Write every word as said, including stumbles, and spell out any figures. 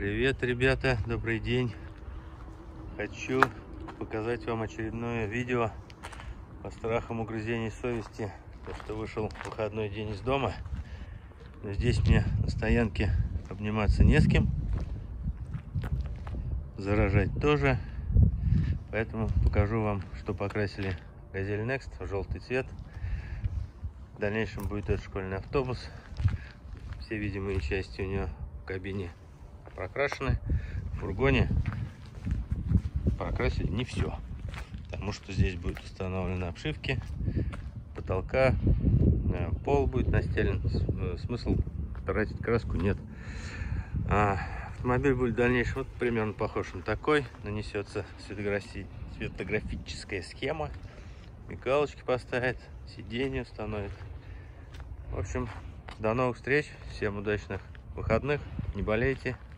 Привет, ребята, добрый день. Хочу показать вам очередное видео по страхам угрызений совести, то что вышел в выходной день из дома, но здесь мне на стоянке обниматься не с кем, заражать тоже, поэтому покажу вам, что покрасили Газель Next в желтый цвет. В дальнейшем будет этот школьный автобус. Все видимые части у него в кабине прокрашены. В фургоне прокрасили не все, потому что здесь будет установлены обшивки, потолка, пол будет настелен. Смысл тратить краску нет. А автомобиль будет в дальнейшем вот примерно похож на такой. Нанесется светографическая схема, мигалочки поставит, сиденье установит. В общем, до новых встреч, всем удачных выходных, не болейте.